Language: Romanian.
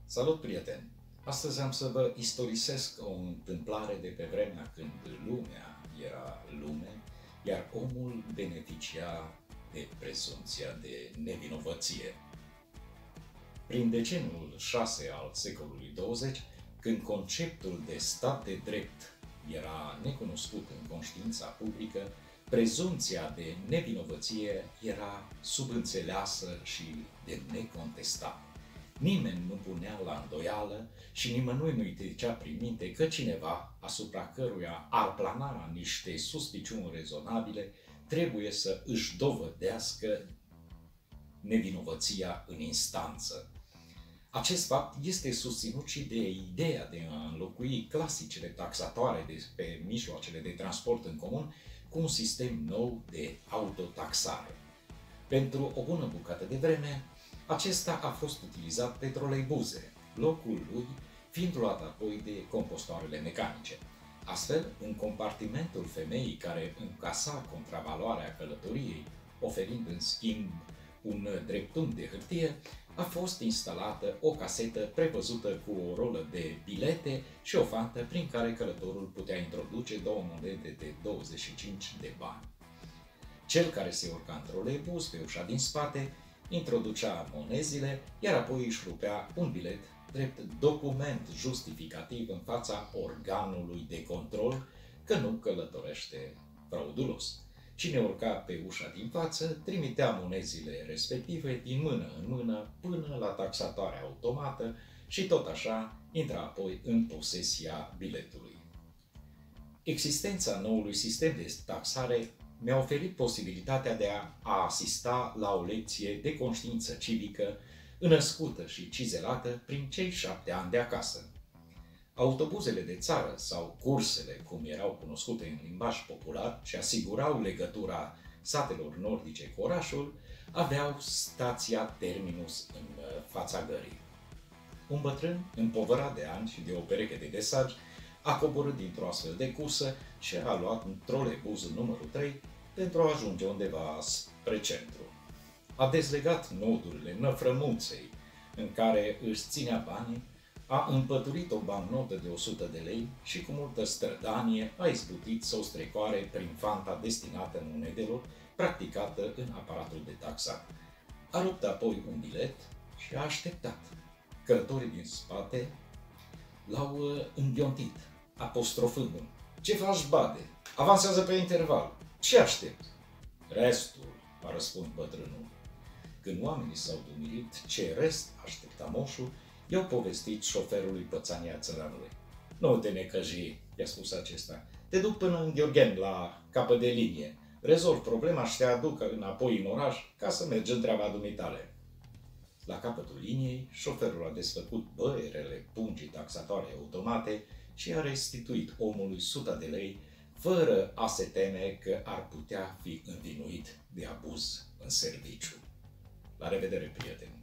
Salut, prieteni! Astăzi am să vă istorisesc o întâmplare de pe vremea când lumea era lume, iar omul beneficia de prezumția de nevinovăție. Prin deceniul 6 al secolului 20, când conceptul de stat de drept era necunoscut în conștiința publică, prezumția de nevinovăție era subînțeleasă și de necontestat. Nimeni nu punea la îndoială și nimănui nu-i trecea prin minte că cineva, asupra căruia ar plana niște suspiciuni rezonabile, trebuie să își dovedească nevinovăția în instanță. Acest fapt este susținut și de ideea de a înlocui clasicele taxatoare de pe mijloacele de transport în comun cu un sistem nou de autotaxare. Pentru o bună bucată de vreme, acesta a fost utilizat pe troleibuze, locul lui fiind luat apoi de compostoarele mecanice. Astfel, în compartimentul femeii care încasa contravaloarea călătoriei, oferind în schimb un dreptunghi de hârtie, a fost instalată o casetă prevăzută cu o rolă de bilete și o fantă prin care călătorul putea introduce două monede de 25 de bani. Cel care se urca în troleibuz pe ușa din spate introducea monezile, iar apoi își rupea un bilet drept document justificativ în fața organului de control că nu călătorește fraudulos. Cine urca pe ușa din față trimitea monezile respective din mână în mână până la taxatoarea automată și tot așa intra apoi în posesia biletului. Existența noului sistem de taxare mi-a oferit posibilitatea de a asista la o lecție de conștiință civică născută și cizelată prin cei 7 ani de acasă. Autobuzele de țară sau cursele, cum erau cunoscute în limbaj popular și asigurau legătura satelor nordice cu orașul, aveau stația terminus în fața gării. Un bătrân, împovărat de ani și de o pereche de desagi, a coborât dintr-o astfel de cursă și a luat un troleibuz numărul 3 pentru a ajunge undeva spre centru. A dezlegat nodurile năfrămuței în care își ținea banii, a împăturit o bancnotă de 100 de lei și cu multă strădanie a izbutit să o strecoare prin fanta destinată monedelor, practicată în aparatul de taxat. A rupt apoi un bilet și a așteptat. Călătorii din spate l-au înghiontit, apostrofându-l. "Ce faci, bade? Avansează pe interval. Ce aștept?" "Restul," a răspuns bătrânul. Când oamenii s-au dumirit ce rest aștepta moșul, i-au povestit șoferului pățania țăranului. "Nu te necăji," i-a spus acesta. "Te duc până în Gheorgheni, la capăt de linie. Rezolv problema și te aduc înapoi în oraș ca să mergi în treaba dumitale." La capătul liniei, șoferul a desfăcut băierele pungii taxatoare automate și a restituit omului 100 de lei, fără a se teme că ar putea fi învinuit de abuz în serviciu. La revedere, prieteni!